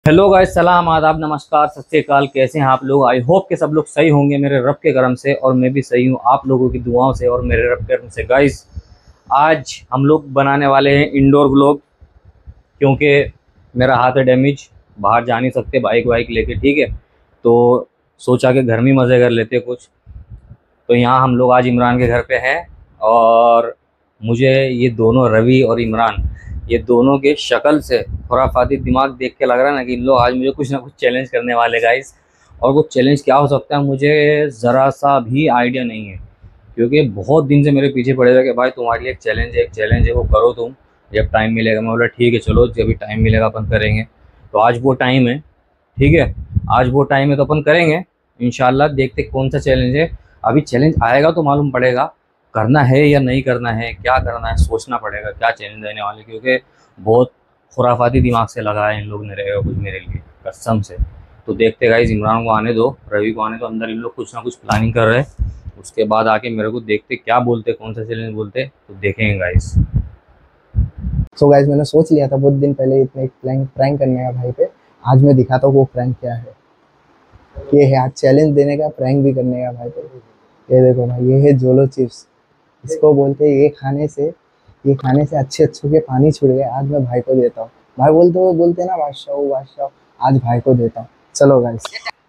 Hello guys, सलाम आदाब नमस्कार सत श्री अकाल। कैसे हैं आप लोग? आई होप कि सब लोग सही होंगे मेरे रब के करम से, और मैं भी सही हूं आप लोगों की दुआओं से और मेरे रब के करम से। गाइस, आज हम लोग बनाने वाले हैं इंडोर व्लॉग, क्योंकि मेरा हाथ है डैमेज, बाहर जा नहीं सकते बाइक वाइक लेके, ठीक है। तो सोचा कि घर में मज़े कर लेते कुछ। तो यहाँ हम लोग आज इमरान के घर पे हैं, और मुझे ये दोनों रवि और इमरान, ये दोनों के शक्ल से खुराफाती दिमाग देख के लग रहा है ना कि इन लोग आज मुझे कुछ ना कुछ चैलेंज करने वाले गाइस। और वो चैलेंज क्या हो सकता है मुझे ज़रा सा भी आइडिया नहीं है, क्योंकि बहुत दिन से मेरे पीछे पड़े हुए कि भाई तुम्हारे लिए एक चैलेंज है वो करो तुम, जब टाइम मिलेगा। मैं बोला ठीक है चलो, जब भी टाइम मिलेगा अपन करेंगे। तो आज वो टाइम है, ठीक है। आज वो टाइम है तो अपन करेंगे इंशाल्लाह। देखते कौन सा चैलेंज है। अभी चैलेंज आएगा तो मालूम पड़ेगा करना है या नहीं करना है, क्या करना है, सोचना पड़ेगा क्या चैलेंज देने वाले, क्योंकि बहुत खुराफाती दिमाग से लगा है इन लोग ने रहेगा कुछ मेरे लिए, कसम से। तो देखते गाइस, इमरान को आने दो, रवि को आने दो, अंदर इन लोग कुछ ना कुछ प्लानिंग कर रहे हैं। उसके बाद आके मेरे को देखते क्या बोलते, कौन सा चैलेंज बोलते, तो देखेंगे गाइस। सो गाइस, मैंने सोच लिया था बहुत दिन पहले इतने एक प्रैंक करने का भाई पे। आज मैं दिखाता हूँ वो प्रैंक क्या है। ये है आज चैलेंज देने का, प्रैंक भी करने का भाई पे। ये देखो भाई, ये है जोलो चिप्स। इसको बोलते हैं, ये खाने से अच्छे अच्छों के पानी छूट गए। आज मैं भाई को देता हूँ। भाई बोलते हैं ना, बादशाह बादशाह, आज भाई को देता हूँ। चलो गाइस,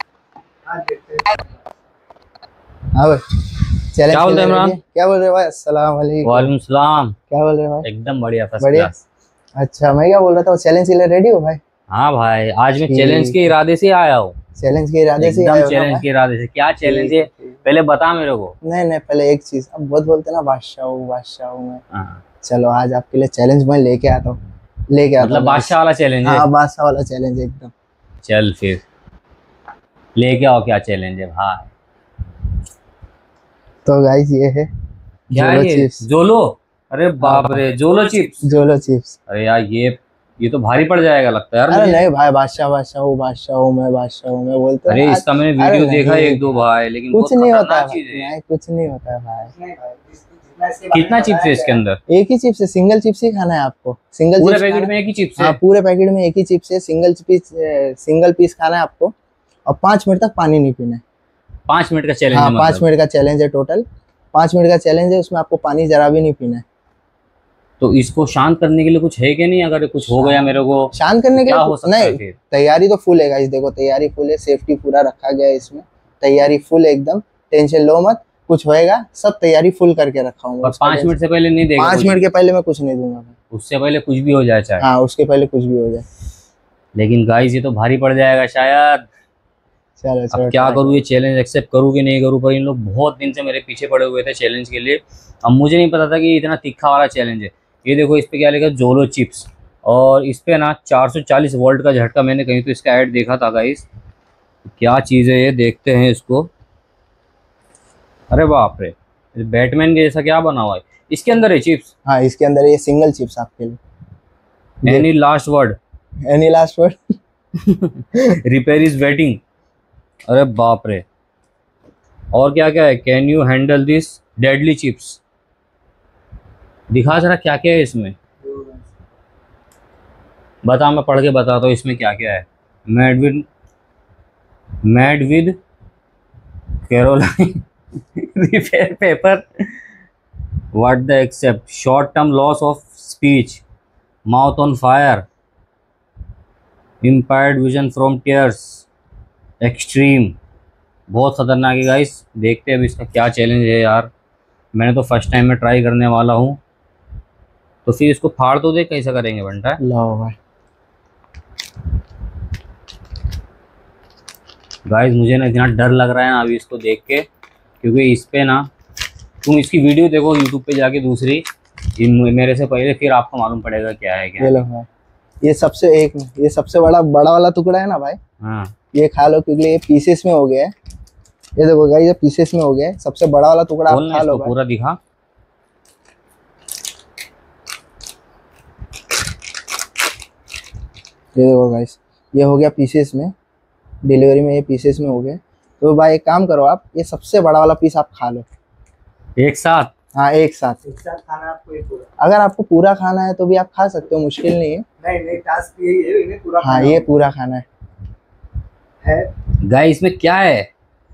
हाँ भाई, चैलेंज क्या बोलते हैं इमरान? क्या बोल रहे हो भाई? अस्सलाम वालेकुम। वालेकुम सलाम। क्या बोल रहे हो भाई? एकदम बढ़िया, फर्स्ट बढ़िया। क्लास। अच्छा, मैं क्या बोल रहा था, चैलेंज के लिए रेडी हो भाई? हाँ भाई, आज मैं ठीक चैलेंज के है। इरादे से आया हूँ। चैलेंज के इरादे से एकदम आए हो ना चैलेंज भाई? के इरादे से। क्या चैलेंज है ठीक है। पहले बता मेरे को। नहीं नहीं, पहले एक चीज, अब बहुत बोलते हैं ना बादशाह हूँ मैं। हाँ, चलो आज आपके लिए चैलेंज मैं लेके आता हूँ। मतलब बादशाह वाला चैलेंज है। हाँ, बादशाह वाला चैलेंज एकदम। चल फिर लेके आओ, क्या चैलेंज है भाई। तो गाइस, ये है क्या जोलो है ये? चिप्स। जोलो? अरे हाँ बाप रे, जोलो चिप्स। जोलो चिप्स। अरे यार, ये तो भारी पड़ जाएगा लगता है यार अरे मुझे। नहीं भाई, बादशाह हूँ मैं बोलते हैं अरे ना आज। इसका मैंने अरे वीडियो देखा है नहीं एक दो भाई, भाई, लेकिन कुछ बहुत नहीं होता है खतरनाक भाई। चीज है। नहीं, कुछ नहीं होता है भाई। कितना चिप्स है इसके अंदर? एक ही चिप्स है, सिंगल चिप्स ही खाना है आपको। सिंगल पूरे चिप्स पैकेट खाना में एक ही चिप्स है। हाँ, है? पूरे पैकेट में एक ही चिप्स है। सिंगल पीस खाना है आपको। और 5 मिनट तक पानी नहीं पीना है। 5 मिनट का चैलेंज हाँ, है 5 मिनट का चैलेंज है टोटल। 5 मिनट का चैलेंज है, उसमें आपको पानी जरा भी नहीं पीना है। तो इसको शांत करने के लिए कुछ है कि नहीं? अगर कुछ हो गया मेरे को शांत करने तो के क्या लिए हो सकता है नहीं, फिर? तैयारी तो फुल है गाइस। देखो, तैयारी फुल है, सेफ्टी पूरा रखा गया है इसमें। तैयारी फुल है एकदम, टेंशन लो मत। कुछ होएगा, सब तैयारी फुल करके रखा हूँ। और 5 मिनट से पहले नहीं देगा 5 मिनट कुछ? के पहले मैं कुछ नहीं दूंगा भाई। उससे पहले कुछ भी हो जाए चाहे। हाँ, उसके पहले कुछ भी हो जाए। लेकिन गाइस, ये तो भारी पड़ जाएगा शायद। चलो अब चलो, क्या ट्राई करूँ, करो। ये चैलेंज एक्सेप्ट करूँ कि नहीं करूँ? पर इन लोग बहुत दिन से मेरे पीछे पड़े हुए थे चैलेंज के लिए। अब मुझे नहीं पता था कि ये इतना तीखा वाला चैलेंज है। ये देखो, इस पे क्या लिखा, जोलो चिप्स। और इस पे ना 440 वोल्ट का झटका, मैंने कहीं तो इसका ऐड देखा था गाइस। क्या चीज़ है ये, देखते हैं इसको। अरे बाप रे, बैटमैन के जैसा क्या बना हुआ है इसके अंदर है चिप्स। हाँ, इसके अंदर ये सिंगल चिप्स आपके लिए। Any last word? Any last word? Reaper is waiting. अरे बाप रे, और क्या क्या है? Can you handle this deadly chips? दिखा जरा क्या क्या है इसमें, बता, मैं पढ़ के बताता हूँ इसमें क्या क्या है। Made with Carolina reaper pepper, what the except, short term loss of speech, mouth on fire, impaired vision from tears, extreme. बहुत खतरनाक है गाइस। देखते हैं अब इसका क्या चैलेंज है यार। मैंने तो फर्स्ट टाइम में ट्राई करने वाला हूँ। तो फिर इसको फाड़ तो दे, कैसा करेंगे बंटा? लो भाई। गाइस, मुझे ना इतना डर लग रहा है ना अभी इसको देख के, क्योंकि इस पे ना, तुम इसकी वीडियो देखो यूट्यूब पे जाके दूसरी, मेरे से पहले, फिर आपको मालूम पड़ेगा क्या है क्या ये लो भाई, ये सबसे बड़ा वाला टुकड़ा है ना भाई। हाँ, ये खा लो, क्योंकि ये पीसेस में हो गया है। ये देखो गाइस, ये पीसेस में हो गया है। सबसे बड़ा वाला टुकड़ा आप बोलना खा लो इसको भाई। पूरा दिखा। ये देखो गाइस, ये हो गया पीसेस में। डिलीवरी में ये पीसेस में हो गया। तो भाई एक काम करो, आप ये सबसे बड़ा वाला पीस आप खा लो। एक साथ हाँ एक साथ खाना आपको एक पूरा। अगर आपको पूरा खाना है तो भी आप खा सकते हो, मुश्किल नहीं है। नहीं टास्क यही है, इन्हें पूरा हाँ ये पूरा खाना है। गाइस इसमें क्या है,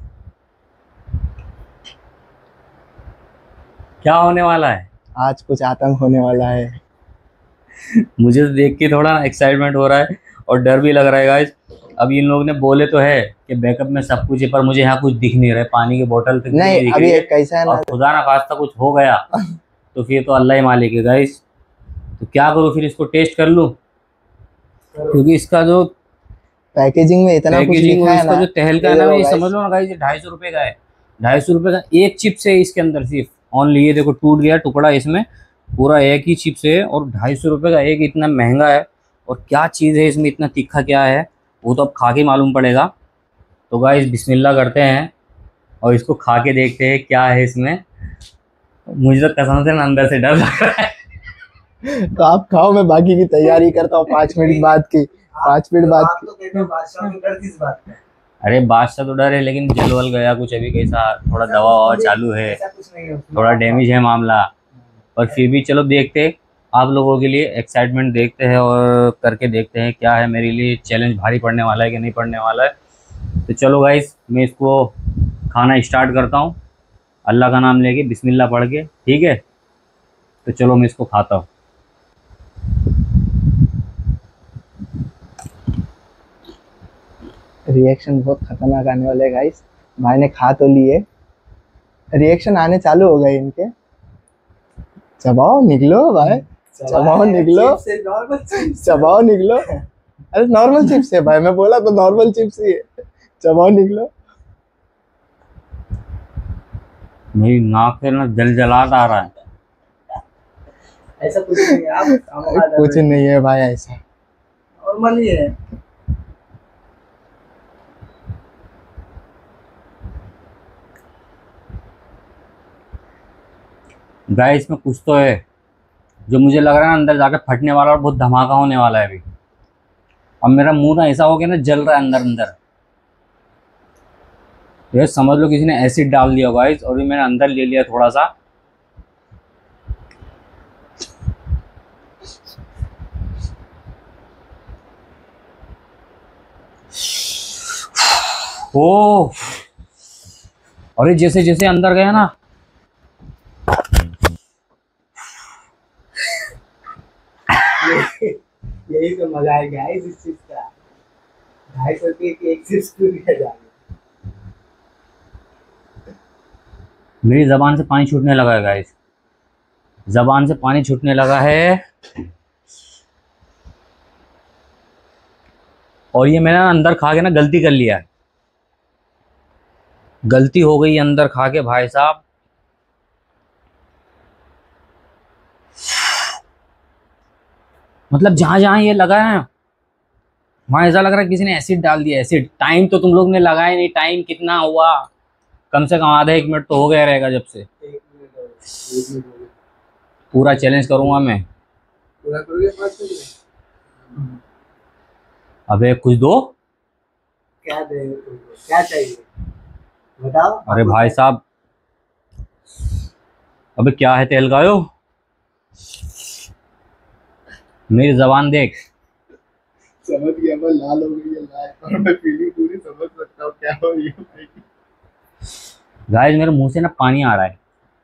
क्या होने वाला है? आज कुछ आतंक होने वाला है। मुझे तो देख के थोड़ा एक्साइटमेंट हो रहा है और डर भी लग रहा है गाइस। अब इन लोगों ने बोले तो है कि बैकअप में सब कुछ है, पर मुझे यहाँ कुछ दिख नहीं रहा है, पानी की बोतल तक नहीं दिख अभी रही है। एक कैसा है ना, और खुदा ना खास्ता कुछ हो गया तो फिर तो अल्लाह ही मालिक है गाइस। तो क्या करूँ फिर, इसको टेस्ट कर लूँ? क्योंकि इसका जो पैकेजिंग में इतना कुछ पैकेजिंग लिखा और है इसका ना, जो तहलका है ना, ये समझ लो ना गाइस, ये 250 रुपये का है। 250 रुपये का एक चिप्स है इसके अंदर, सिर्फ ऑनली। ये देखो टूट गया टुकड़ा, इसमें पूरा एक ही चिप्स है और 250 रुपये का एक, इतना महंगा है। और क्या चीज़ है इसमें, इतना तीखा क्या है, वो तो अब खा के मालूम पड़ेगा। तो गाइस बिस्मिल्लाह करते हैं और इसको खा के देखते हैं क्या है इसमें। मुझे तो कसम से ना अंदर से डर लग रहा है। तो आप खाओ, मैं बाकी की तैयारी करता हूँ 5 मिनट बाद की। 5 मिनट बाद आप तो कहते हो बादशाह को डर किस बात का? अरे बादशाह तो डर है, लेकिन जल वल गया कुछ अभी, कैसा थोड़ा दवा ववा चालू है, ऐसा कुछ नहीं है उसमें। थोड़ा डैमेज है मामला। पर फिर भी चलो देखते, आप लोगों के लिए एक्साइटमेंट देखते हैं और करके देखते हैं क्या है। मेरे लिए चैलेंज भारी पड़ने वाला है कि नहीं पड़ने वाला है। तो चलो गाइस मैं इसको खाना स्टार्ट करता हूँ, अल्लाह का नाम लेके, बिस्मिल्लाह पढ़ के, ठीक है? तो चलो मैं इसको खाता हूँ। रिएक्शन बहुत खतरनाक आने वाले हैं गाइस। भाई ने खा तो लिए, रिएक्शन आने चालू हो गए इनके। चबाओ निकलो भाई, चबाओ निकलो, चबाओ निकलो। अरे नॉर्मल चिप्स है भाई, मैं बोला तो नॉर्मल चिप्स ही है, चबाओ निकलो। मेरी नाक से ना जलजलाहट आ रहा है। ऐसा कुछ नहीं है, आप कुछ नहीं है भाई ऐसा, नॉर्मल ही है। गाइस इसमें कुछ तो है जो मुझे लग रहा है अंदर जाकर फटने वाला और बहुत धमाका होने वाला है अभी। अब मेरा मुंह ना ऐसा हो गया ना, जल रहा है अंदर अंदर। ये समझ लो किसी ने एसिड डाल दिया गाइस, और ये मैंने अंदर ले लिया थोड़ा सा। ओ, और ये जैसे जैसे अंदर गया ना, यही तो मजा है गाइस इस चीज का। 250 रुपये की एक चिप्स क्यों दिया जा रहा है? मेरी जबान से पानी छूटने लगा है गाइस, जबान से पानी छूटने लगा है। और ये मैंने अंदर खा के ना गलती कर लिया है, गलती हो गई अंदर खा के भाई साहब। मतलब जहां जहां ये लगा है वहां ऐसा लग रहा है किसी ने एसिड डाल दिया, एसिड। टाइम तो तुम लोग ने लगाया नहीं, टाइम कितना हुआ, कम से कम आधा 1 मिनट तो हो गया रहेगा जब से। 1 मिनट हो गया। पूरा चैलेंज करूंगा मैं। पूरा करोगे 5 मिनट? अबे कुछ दो, क्या दे तुमको, क्या चाहिए बताओ। अरे भाई साहब, अबे क्या है तेलगायो, मेरी जबान देख। समझ गया मैं, लाल हो गई है लाल, और मैं फीलिंग पूरी समझ सकता हूँ क्या हो रही है भाई। गाइस मेरे मुंह से ना पानी आ रहा है।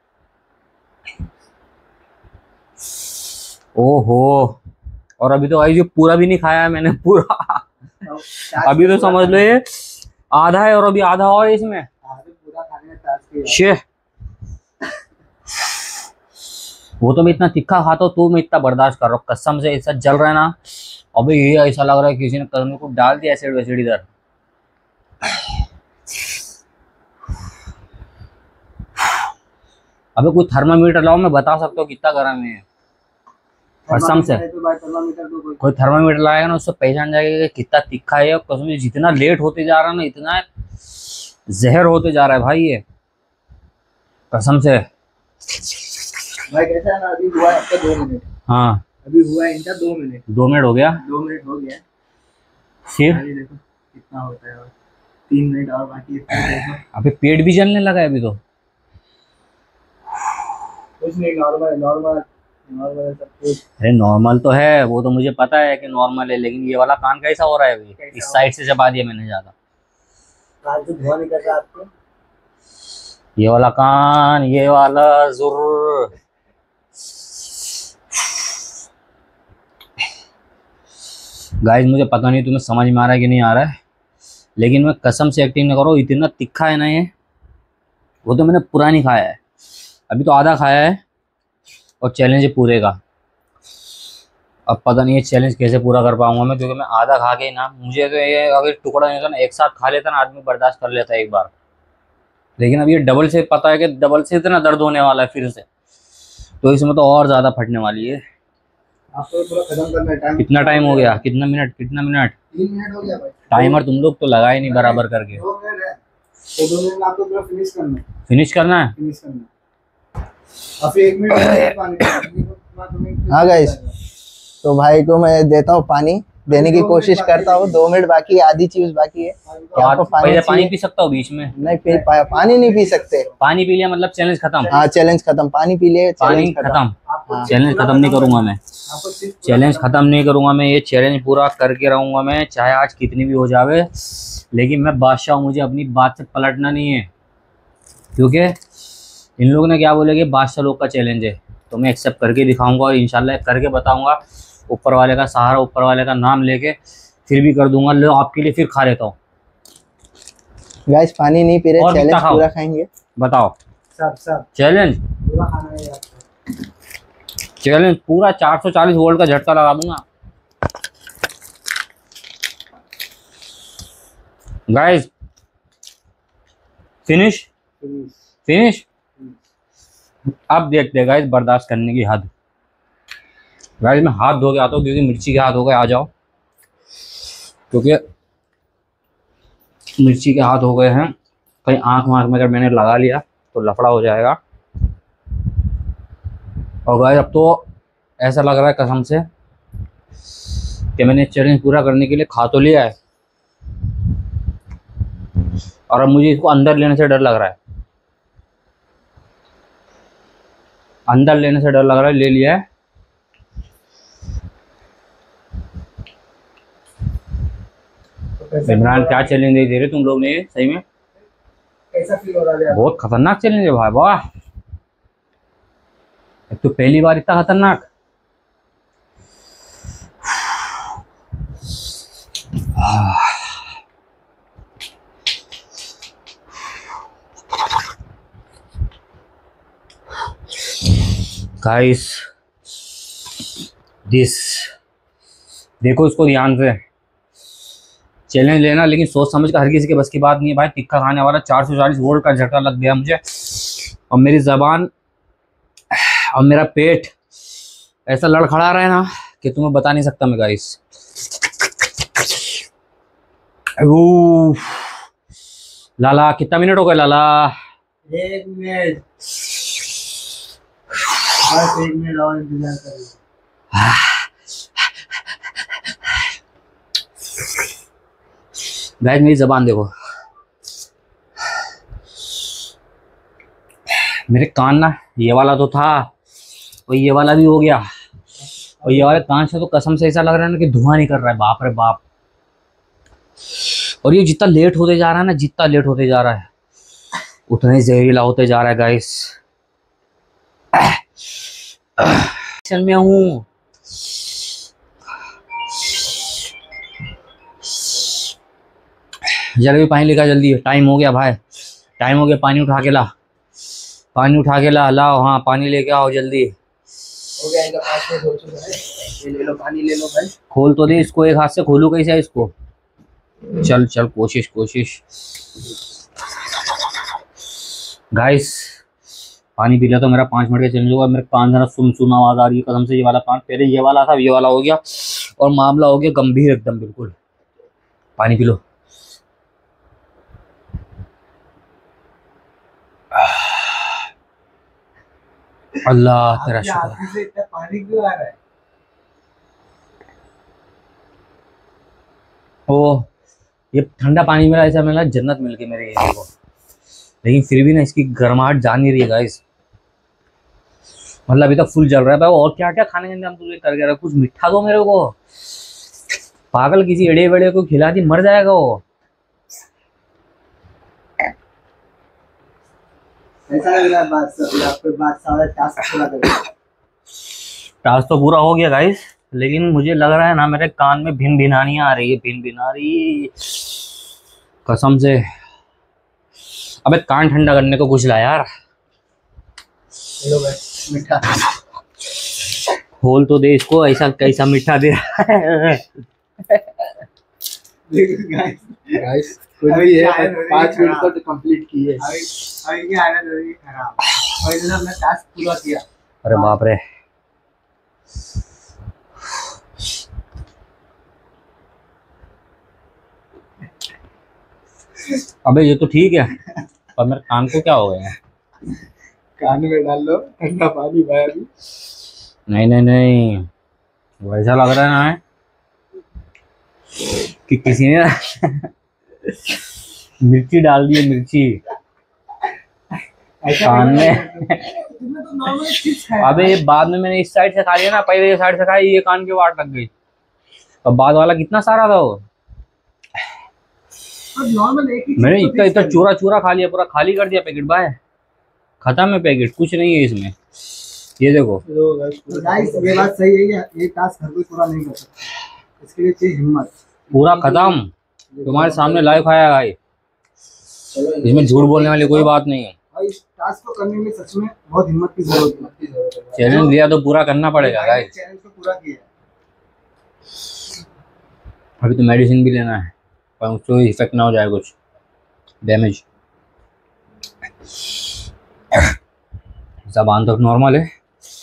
ओहो, और अभी तो गाइस ये पूरा भी नहीं खाया है मैंने, पूरा। अभी तो समझ लो ये आधा है और अभी आधा और है इसमें। पूरा खाने में टास्क है। शे, वो तो मैं इतना तीखा खाता हूँ तो मैं इतना बर्दाश्त कर रहा हूँ, कसम से ऐसा जल रहा है ना। अबे ये ऐसा लग रहा है किसी ने कदम को डाल दिया एसिड वैसिड इधर। अबे कोई थर्मामीटर लाओ, मैं बता सकता हूँ कितना गर्म है कसम से। कोई थर्मामीटर लाएगा ना, उससे पहचान जाएगा कि कितना तीखा है। और कसम से जितना लेट होते जा रहा है ना, इतना जहर होते जा रहा है भाई ये, कसम से। भाई कैसा है ना, अभी हुआ है आपका 2 मिनट। हाँ अभी हुआ है इनका 2 मिनट। 2 मिनट हो गया, 2 मिनट हो गया। फिर अभी देखो कितना होता है, और 3 मिनट और बाकी है। अबे पेट भी जलने लगा है अभी तो। कुछ नहीं, नॉर्मल नॉर्मल नॉर्मल सब कुछ। अरे नॉर्मल तो है, वो तो मुझे पता है कि नॉर्मल है, लेकिन ये वाला कान कैसा हो रहा है अभी? इस साइड से चबा दिया मैंने ज्यादा। कान से धुआं निकल रहा है आपको। ये वाला कान, ये वाला जुर्र। गाइस मुझे पता नहीं तुम्हें समझ में आ रहा है कि नहीं आ रहा है, लेकिन मैं कसम से एक्टिंग न करो, इतना तिखा है ना ये। वो तो मैंने पूरा नहीं खाया है, अभी तो आधा खाया है, और चैलेंज है पूरे का। अब पता नहीं ये चैलेंज कैसे पूरा कर पाऊंगा मैं, क्योंकि मैं आधा खा के ना, मुझे तो ये अगर टुकड़ा नहीं होता ना, एक साथ खा लेता ना आदमी, बर्दाश्त कर लेता है एक बार, लेकिन अब ये डबल से पता है कि डबल से इतना दर्द होने वाला है फिर से, तो इसमें तो और ज़्यादा फटने वाली है। आपको पूरा खत्म करना है। टाइम कितना टाइम हो गया? कितना मिनट? 3 मिनट हो गया भाई। टाइमर तुम लोग तो लगाए नहीं बराबर करके। 2 मिनट है, तो 2 मिनट में आपको पूरा फिनिश करना है। फिनिश करना है? फिनिश करना है। और फिर 1 मिनट पानी पीना। हाँ गाइस, तो भाई को मैं देता हूँ पानी, देने की कोशिश करता हूँ। 2 मिनट बाकी है, आधी चीज बाकी है। क्या आपको पानी पहले पानी चाहिए? पी सकता हूँ बीच में? नहीं पी पानी नहीं पी सकते। पानी पी लिया मतलब चैलेंज खत्म? हाँ चैलेंज खत्म, पानी पी लिए, पानी चैलेंज खत्म। खत्म। चैलेंज खत्म नहीं करूंगा मैं, चैलेंज खत्म नहीं करूंगा मैं, ये चैलेंज पूरा करके रहूंगा मैं, चाहे आज कितनी भी हो जावे। लेकिन मैं बादशाह हूँ, मुझे अपनी बात से पलटना नहीं है, क्योंकि इन लोगों ने क्या बोले कि बादशाह लोग का चैलेंज है, तो मैं एक्सेप्ट करके दिखाऊंगा और इंशाल्लाह करके बताऊंगा। ऊपर वाले का सहारा, ऊपर वाले का नाम लेके फिर भी कर दूंगा। लो आपके लिए फिर खा लेता हूँ। गाइस पानी नहीं पी रहे, और चैलेंज कितना खाओ? पूरा खाएंगे। बताओ सब चैलेंज। पूरा खाना है आपको। चैलेंज पूरा 440 वोल्ट का झटका लगा दूंगा गाइस। Finish finish. फिनिश। अब देखते हैं गाइस बर्दाश्त करने की हद। गाइस मैं हाथ धो के आता हूँ, क्योंकि मिर्ची के हाथ हो गए। आ जाओ, क्योंकि मिर्ची के हाथ हो गए हैं, कहीं आँख वाँख में अगर मैंने लगा लिया तो लफड़ा हो जाएगा। और गाइस अब तो ऐसा लग रहा है कसम से कि मैंने चैलेंज पूरा करने के लिए खा तो लिया है, और अब मुझे इसको अंदर लेने से डर लग रहा है। अंदर लेने से डर लग रहा है। ले लिया है। इमरान क्या चैलेंज दे रहे तुम लोग ने? सही में कैसा फील हो रहा है? बहुत खतरनाक चैलेंज है भाई। वाह, एक तो पहली बार इतना खतरनाक। गाइस दिस देखो, इसको ध्यान से। चैलेंज लेना लेकिन सोच समझ कर, हर किसी के बस की बात नहीं है भाई। तिक्का खाने वाला 440 वोल्ट का झटका लग गया मुझे, और मेरी जबान और मेरा पेट ऐसा लड़खड़ा रहा है ना कि तुम्हें बता नहीं सकता मैं गाइस। लाला कितना मिनट हो गए लाला? 1 मिनट, बस 1 मिनट और इंतजार करिए। गाइस मेरी जबान देखो, मेरे कान ना, ये वाला तो था और ये वाला भी हो गया, और ये वाले कान से तो कसम से ऐसा लग रहा है ना कि धुआं नहीं कर रहा है। बाप रे बाप। और ये जितना लेट होते जा रहा है ना, जितना लेट होते जा रहा है उतना ही जहरीला होते जा रहा है गाइस। में हूँ। जल्दी पानी लेकर, जल्दी टाइम हो गया भाई, टाइम हो गया। पानी उठा के ला, पानी उठा के ला, लाओ। हाँ पानी लेके आओ जल्दी। हो गया इनका 5 मिनट हो चुका है। ये ले लो पानी, ले लो भाई। खोल तो दे इसको, एक हाथ से खोलू कैसे इसको? चल चल, कोशिश कोशिश। गाइस पानी पी लिया तो मेरा 5 मिनट का चैलेंज होगा। मेरे कान जरा सुन सुन आवाज आ रही है कसम से। ये वाला कान, पहले ये वाला था, ये वाला हो गया, और मामला हो गया गंभीर एकदम बिल्कुल। पानी पी लो। अल्लाह तेरा शुक्र। आँखों से इतना पानी क्यों आ रहा है? ओ ये ठंडा पानी मेरा ऐसा मिला जन्नत मिल गई मेरे एरिया को, लेकिन फिर भी ना इसकी गर्माहट जा नहीं रही है गाइस। मतलब अभी तक फुल चल रहा है भाई। और क्या क्या खाने के अंदर हम तुझे करके रख, कुछ मीठा दो मेरे को। पागल, किसी एड़े वेड़े को खिला दी मर जाएगा वो। ऐसा लग रहा है आपके बात सारा टास्क पूरा कर दिया। टास्क तो पूरा हो गया गाइस, लेकिन मुझे लग रहा है ना मेरे कान में भिन भिनानियां आ रही है, भिन भिन आ रही कसम से। अबे कान ठंडा करने को कुछ ला यार। लो भाई मीठा। खोल तो दे इसको, ऐसा कैसा मीठा दे रहा है। गाइस कुछ भी है, 5 मिनट तो कंप्लीट की है। अभी की हालत हो रही है खराब। और इधर हमने टास्क पूरा किया। अरे बाप रे। अबे ये तो ठीक है, पर मेरे कान को क्या हो गया है? कान में डाल लो ठंडा पानी भाई। अभी नहीं नहीं नहीं, वैसा लग रहा है ना कि किसी ने मिर्ची डाल दी है, मिर्ची कान में। तुमने तो नॉर्मल चिप्स खाया। अबे बाद में मैंने इस साइड से खा लिया ना, पहले ये साइड से खाई, ये कान के वाट लग गई। और बाद वाला कितना सारा था वो। अब नॉर्मल एक ही मैंने इतना इतना चूरा चूरा खा लिया, पूरा खाली कर दिया पैकेट भाई। खत्म है पैकेट, कुछ नहीं है इसमें। ये देखो तो गाइस ये बात सही है कि ये टास्क हर कोई पूरा नहीं कर सकता। इसके लिए चाहिए हिम्मत। पूरा खत्म, तुम्हारे सामने लाइव खाया भाई। इसमें झूठ बोलने वाली कोई बात नहीं है। और इस टास्क को करने में सच में बहुत हिम्मत की जरूरत है। चैलेंज लिया तो पूरा करना पड़ेगा गाइस। चैलेंज को पूरा किया। अभी तो मेडिसिन भी लेना है, पर उसको इफेक्ट ना हो जाए कुछ डैमेज। जबान तो नॉर्मल है,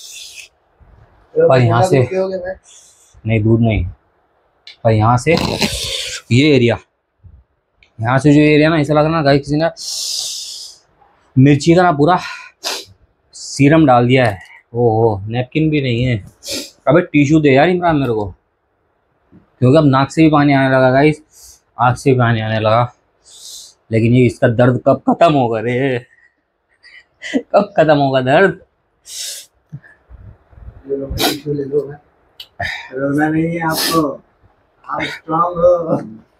पर यहाँ से नहीं, दूध नहीं, पर यहाँ से ये एरिया, यहाँ से जो एरिया ना, ऐसा लग रहा ना गाइस किसी ने मिर्ची का ना पूरा सीरम डाल दिया है। ओहो, नैपकिन भी नहीं है। अबे टिश्यू दे यार इमरान मेरे को, क्योंकि अब नाक से भी पानी आने लगा गाइस, आँख से भी पानी आने लगा। लेकिन ये इसका दर्द कब खत्म होगा रे, कब खत्म होगा दर्द। ले लो। रोना नहीं है आपको, आप स्ट्रांग हो,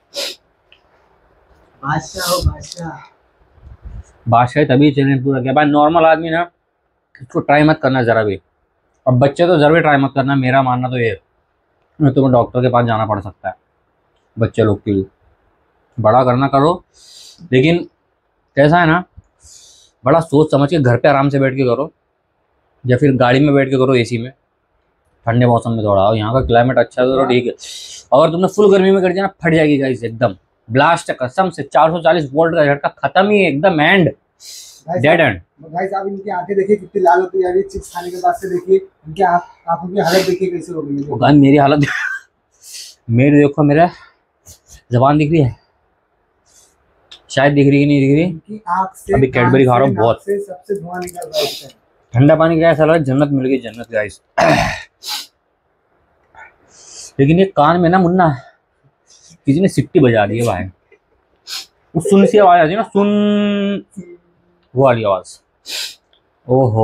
बादशाह हो बादशाह। बादशाह तभी चैलेंज पूरा किया भाई। नॉर्मल आदमी ना इसको ट्राई मत करना जरा भी। अब बच्चे तो जरूर ट्राई मत करना, मेरा मानना तो ये है। तुम्हें डॉक्टर के पास जाना पड़ सकता है बच्चे लोग के लिए। बड़ा करना करो, लेकिन कैसा है ना, बड़ा सोच समझ के घर पे आराम से बैठ के करो, या फिर गाड़ी में बैठ के करो एसी में, ठंडे मौसम में थोड़ा। और यहाँ का क्लाइमेट अच्छा है तो ठीक है। अगर तुमने फुल गर्मी में कर दिया ना, फट जाएगी गाइस एकदम ब्लास्ट। कसम से 440 वोल्ट का झटका, खत्म ही एकदम, एंड डेड एंड। गाइस आप इनकी आंखें देखिए कितनी लाल होती है। चिप्स खाने के बाद से देखिए इनकी आंखों की हालत देखिए कैसे हो गई है। गाइस मेरी हालत मेरी देखो, मेरा जबान दिख रही है, शायद दिख रही है कि नहीं दिख रही। इनकी आंख से अभी कैडबरी खा रहा हूँ बहुत। सबसे धुआं निकल रहा है। ठंडा पानी का ऐसा लगा जन्नत मिल गई, जन्नत गाइस। लेकिन ये कान में ना मुन्ना किसी ने सिट्टी बजा दी है भाई। वो सुन सी आवाज आती है ना, सुन, वो वाली आवाज। ओहो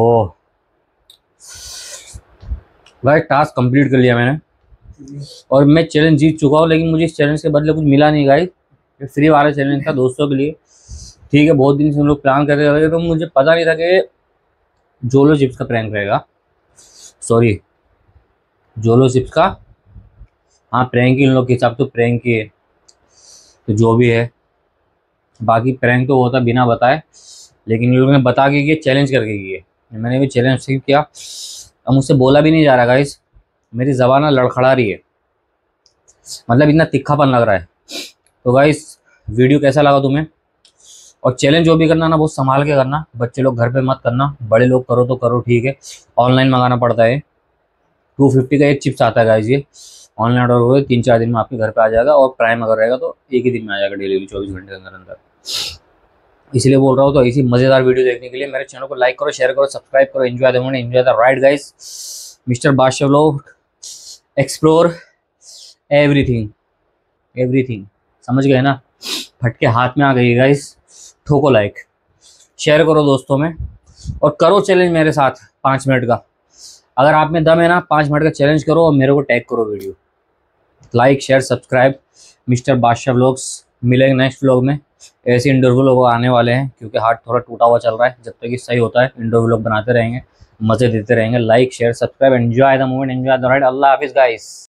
भाई, टास्क कंप्लीट कर लिया मैंने और मैं चैलेंज जीत चुका हूँ। लेकिन मुझे इस चैलेंज के बदले कुछ मिला नहीं गाइस। ये फ्री वाला चैलेंज था दोस्तों के लिए, ठीक है। बहुत दिन से हम लोग प्लान कर रहे थे, तो मुझे पता नहीं था कि जोलो चिप्स का प्रैंक रहेगा। सॉरी, जोलो चिप्स का, हाँ प्रैंक इन लोग के हिसाब तो प्रैंक ही है, तो जो भी है। बाकी प्रैंक तो होता बिना बताए, लेकिन इन लोगों ने बता के किए, चैलेंज करके किए। मैंने भी चैलेंज से किया। अब मुझसे बोला भी नहीं जा रहा गाइस, मेरी ज़बान ना लड़खड़ा रही है, मतलब इतना तिक्खापन लग रहा है। तो गाइस वीडियो कैसा लगा तुम्हें? और चैलेंज जो भी करना ना बहुत संभाल के करना। बच्चे लोग घर पे मत करना, बड़े लोग करो तो करो, ठीक है। ऑनलाइन मंगाना पड़ता है, 250 का एक चिप्स आता है गाइस। ये ऑनलाइन ऑर्डर हुए 3-4 दिन में आपके घर पे आ जाएगा। और प्राइम अगर रहेगा तो एक ही दिन में आ जाएगा डिलीवरी, 24 घंटे के अंदर अंदर। इसलिए बोल रहा हूँ। तो ऐसी मज़ेदार वीडियो देखने के लिए मेरे चैनल को लाइक करो, शेयर करो, सब्सक्राइब करो। Enjoy the moment, enjoy the ride guys. Mister Badshah vlog explore everything, everything, समझ गए ना? फटके हाथ में आ गई गाइस। ठोको लाइक, शेयर करो दोस्तों में, और करो चैलेंज मेरे साथ 5 मिनट का। अगर आप में दम है ना 5 मिनट का चैलेंज करो और मेरे को टैग करो video. Like share subscribe mister Badshah vlogs. मिलेंगे नेक्स्ट व्लॉग में। ऐसे इंडोर व्लॉग आने वाले हैं क्योंकि हार्ट थोड़ा टूटा हुआ चल रहा है। जब तक ये सही होता है इंडोर व्लॉग बनाते रहेंगे, मज़े देते रहेंगे। Like share subscribe, enjoy the moment, enjoy the ride. अल्लाह हाफिज़ गाइस।